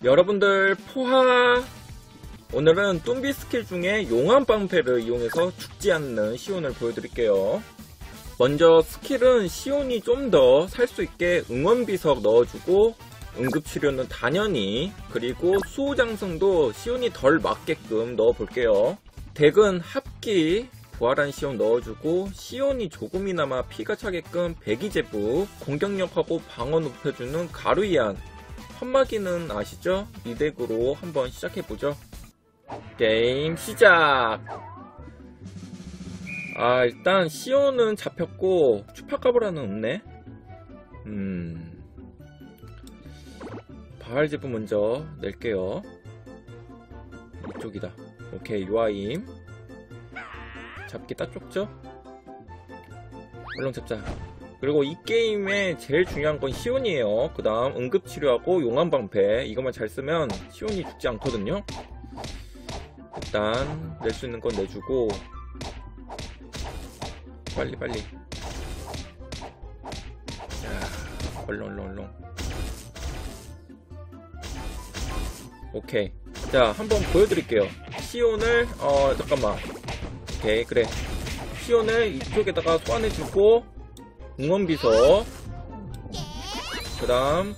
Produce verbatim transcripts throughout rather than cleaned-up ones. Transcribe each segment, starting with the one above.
여러분들 포하! 오늘은 뚱비 스킬 중에 용암 방패를 이용해서 죽지 않는 시온을 보여드릴게요. 먼저 스킬은 시온이 좀 더 살 수 있게 응원비석 넣어주고 응급치료는 당연히, 그리고 수호장승도 시온이 덜 맞게끔 넣어볼게요. 덱은 합기, 부활한 시온 넣어주고 시온이 조금이나마 피가 차게끔 배기제부, 공격력하고 방어 높여주는 가루이안, 환마기는 아시죠? 이 덱으로 한번 시작해보죠. 게임 시작! 아, 일단 시온은 잡혔고 추파카브라는 없네. 음... 바알제부 먼저 낼게요. 이쪽이다. 오케이, 요아임 잡기 딱 좁죠? 얼른 잡자. 그리고 이 게임에 제일 중요한 건 시온이에요. 그 다음 응급치료하고 용암방패, 이것만 잘 쓰면 시온이 죽지 않거든요. 일단 낼 수 있는 건 내주고 빨리 빨리. 자, 얼른 얼른 얼른. 오케이. 자, 한번 보여드릴게요. 시온을 어 잠깐만. 오케이, 그래. 시온을 이쪽에다가 소환해주고 응원비석, 그 다음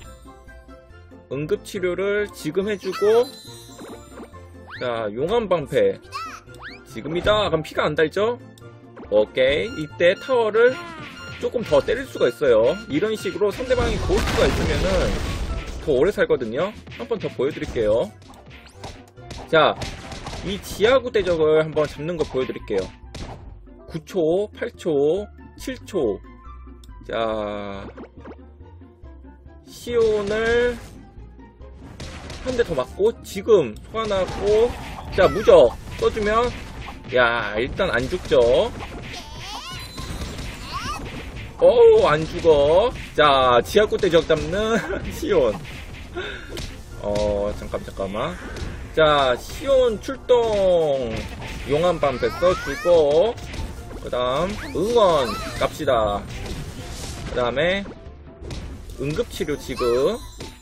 응급치료를 지금 해주고, 자, 용암방패 지금이다. 그럼 피가 안 달죠? 오케이. 이때 타워를 조금 더 때릴 수가 있어요. 이런 식으로 상대방이 고스트가 있으면은 더 오래 살거든요. 한 번 더 보여드릴게요. 자, 이 지하구 대적을 한번 잡는 거 보여드릴게요. 구 초, 팔 초, 칠 초. 자, 시온을 한 대 더 맞고 지금 소환하고, 자, 무적 써주면, 야, 일단 안 죽죠. 어우, 안 죽어. 자, 지하구 대적 잡는 시온. 어, 잠깐 잠깐만. 자, 시온 출동. 용암방패 써주고, 그 다음 응원 갑시다. 그 다음에 응급치료 지금.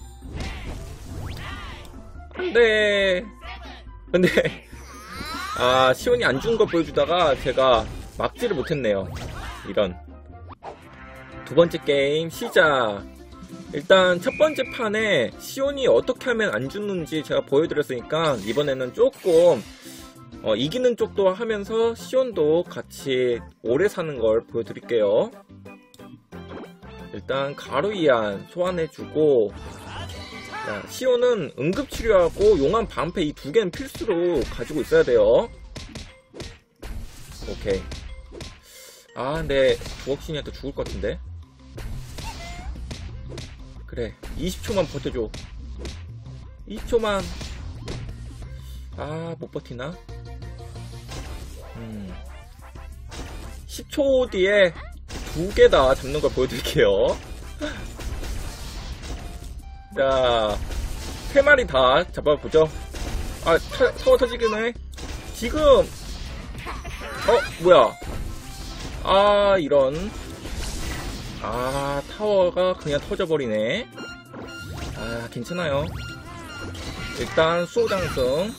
안돼. 근데 아, 시온이 안 죽은 거 보여주다가 제가 막지를 못했네요. 이런. 두 번째 게임 시작. 일단 첫 번째 판에 시온이 어떻게 하면 안 죽는지 제가 보여드렸으니까 이번에는 조금 어, 이기는 쪽도 하면서 시온도 같이 오래 사는 걸 보여드릴게요. 일단 가루이안 소환해주고, 자, 시온은 응급치료하고 용암 방패 이 두 개는 필수로 가지고 있어야 돼요. 오케이. 아, 근데 부엌신이한테 죽을 것 같은데. 그래, 이십 초만 버텨줘. 이십 초만. 아, 못 버티나? 음. 십 초 뒤에 두 개 다 잡는 걸 보여드릴게요. 자, 세 마리 다 잡아보죠. 아, 타, 타워 터지긴 해. 지금. 어, 뭐야. 아, 이런. 아, 타워가 그냥 터져버리네. 아, 괜찮아요. 일단 수호장승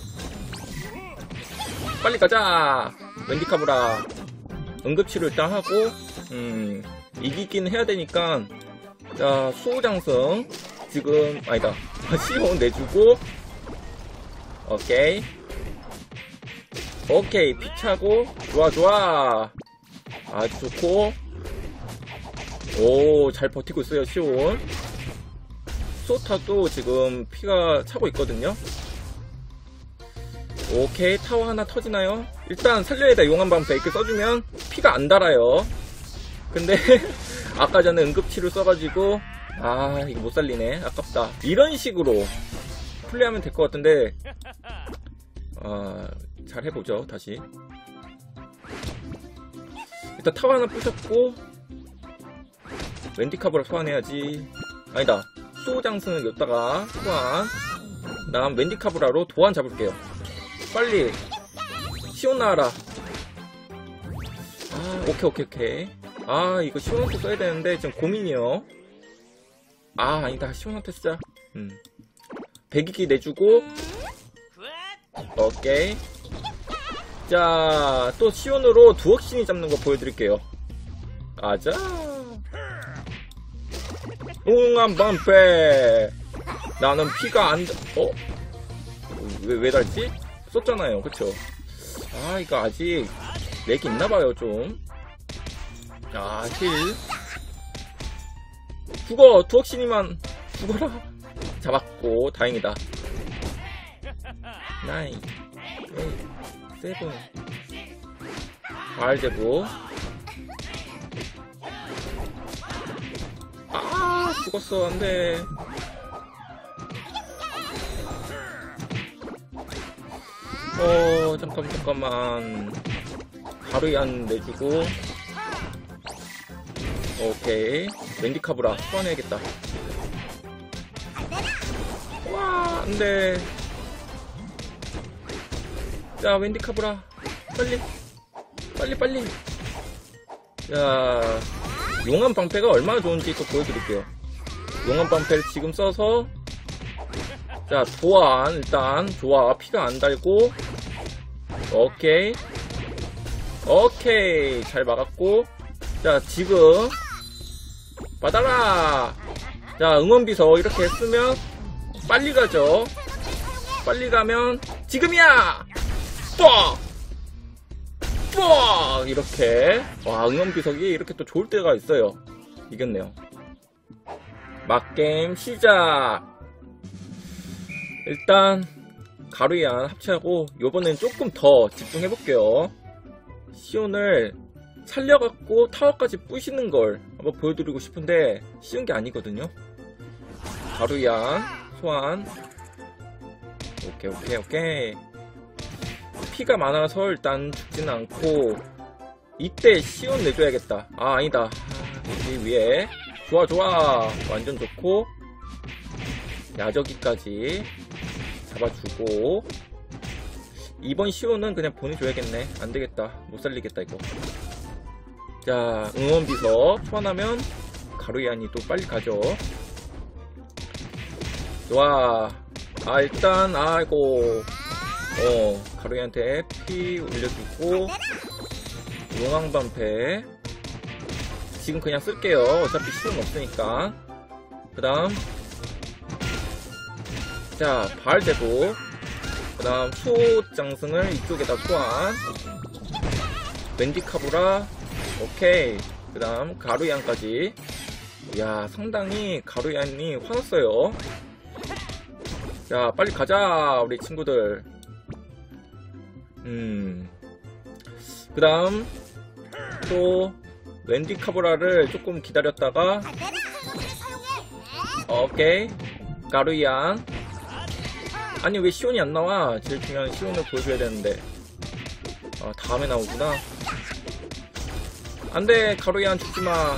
빨리 가자. 웬디카브라 응급치료 일단 하고, 음 이기긴 해야 되니까. 자, 수호장승 지금 아니다. 시온 내주고. 오케이 오케이 피차고. 좋아 좋아. 아주 좋고. 오, 잘 버티고 있어요 시온. 소타도 지금 피가 차고 있거든요. 오케이, 타워 하나 터지나요? 일단 살려야 돼. 용암방패 이렇게 써주면 피가 안 달아요. 근데 아까 전에 응급치료 써가지고, 아, 이거 못 살리네. 아깝다. 이런 식으로 플레이하면 될 것 같은데, 아, 잘 해보죠. 다시. 일단 타워 하나 부셨고, 웬디카브라 소환해야지. 아니다, 수호장승을 여기다가 소환. 그 다음 웬디카브라로 도안 잡을게요. 빨리 시온 나와라. 아, 오케이 오케이 오케이. 아, 이거 시온한테 써야 되는데 지금 고민이요. 아, 아니다, 시온한테 쓰자. 음. 배기기 내주고. 오케이. 자, 또 시온으로 두억신이 잡는 거 보여드릴게요. 가자. 용암 방패. 나는 피가 안, 어? 왜, 왜 달지? 썼잖아요. 그쵸? 아, 이거 아직 렉이 있나봐요, 좀. 아, 힐. 죽어! 두억신이만 죽어라. 잡았고, 다행이다. 나인, 에잇, 세븐. 알제부. 아, 죽었어. 안 돼. 어, 잠깐, 잠깐만. 가루얀 내주고. 오케이. 웬디카브라 소환해야겠다. 와, 안 돼. 자, 웬디카브라. 빨리. 빨리, 빨리. 자, 용암 방패가 얼마나 좋은지 또 보여드릴게요. 용암 방패를 지금 써서. 자, 소환. 일단, 좋아. 피가 안 달고. 오케이. 오케이. 잘 막았고. 자, 지금. 받아라. 자, 응원비서 이렇게 쓰면 빨리 가죠. 빨리 가면 지금이야. 뻑! 뻑! 이렇게. 와, 응원비석이 이렇게 또 좋을 때가 있어요. 이겼네요. 막게임 시작. 일단 가루얀 합체하고 요번엔 조금 더 집중해볼게요. 시온을 살려갖고 타워까지 부시는 걸 한번 보여드리고 싶은데 쉬운 게 아니거든요. 가루얀 소환. 오케이 오케이 오케이. 피가 많아서 일단 죽지는 않고. 이때 시온 내줘야겠다. 아, 아니다. 여기 위에. 좋아 좋아. 완전 좋고. 야저기까지 잡아주고. 이번 시온은 그냥 보내줘야겠네. 안되겠다. 못살리겠다 이거. 자, 응원비서 소환하면 가루얀이 또 빨리 가죠. 좋아. 아, 일단 아이고. 어, 가루얀한테 피 올려주고. 용왕방패 지금 그냥 쓸게요. 어차피 시온 없으니까. 그 다음 자, 바알제도. 그 다음 수호장승을 이쪽에다 소환. 웬디카브라. 오케이. 그 다음 가루얀까지. 이야, 상당히 가루얀이 화났어요. 자, 빨리 가자 우리 친구들. 음. 그 다음 또 웬디카브라를 조금 기다렸다가. 오케이. 가루얀. 아니, 왜 시온이 안 나와? 제일 중요한 시온을 보여줘야 되는데. 아, 다음에 나오구나. 안돼, 가루얀 죽지마.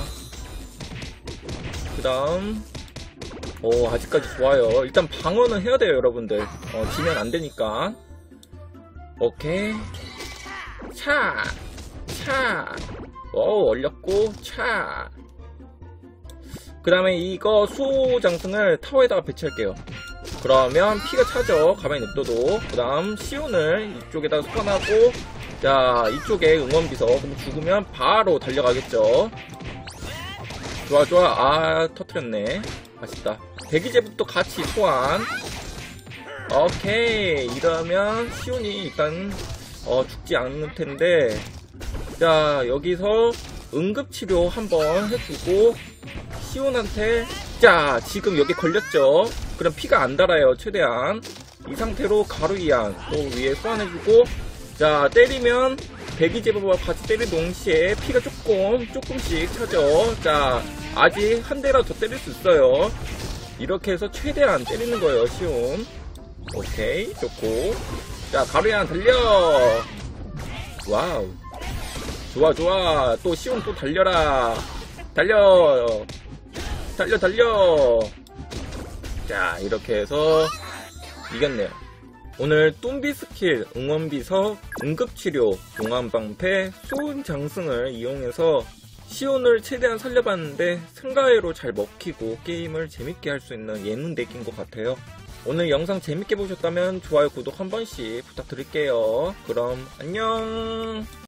그 다음 오, 아직까지 좋아요. 일단 방어는 해야 돼요 여러분들. 어, 지면 안 되니까. 오케이. 차! 차! 오, 얼렸고, 차! 그 다음에 이거 수호장승을 타워에다가 배치할게요. 그러면 피가 차죠. 가만히 냅둬도. 그 다음 시온을 이쪽에다가 소환하고. 자, 이쪽에 응원비서. 그럼 죽으면 바로 달려가겠죠. 좋아 좋아. 아, 터트렸네. 아쉽다. 대기제북도 같이 소환. 오케이. 이러면 시온이 일단 어, 죽지 않을 텐데. 자, 여기서 응급치료 한번 해주고. 시온한테. 자, 지금 여기 걸렸죠. 그럼 피가 안 달아요 최대한. 이 상태로 가루얀 또 위에 소환해주고. 자, 때리면 배기제법과 같이 때린 동시에 피가 조금 조금씩 차죠. 자, 아직 한 대라도 더 때릴 수 있어요. 이렇게 해서 최대한 때리는 거예요 시온. 오케이, 좋고. 자, 가루얀 달려. 와우, 좋아 좋아. 또 시온 또 달려라. 달려 달려 달려. 자, 이렇게 해서 이겼네요. 오늘 똠비 스킬, 응원비석, 응급치료, 용암방패, 수온장승을 이용해서 시온을 최대한 살려봤는데 생가해로 잘 먹히고 게임을 재밌게 할 수 있는 예능 덱인 것 같아요. 오늘 영상 재밌게 보셨다면 좋아요, 구독 한 번씩 부탁드릴게요. 그럼 안녕.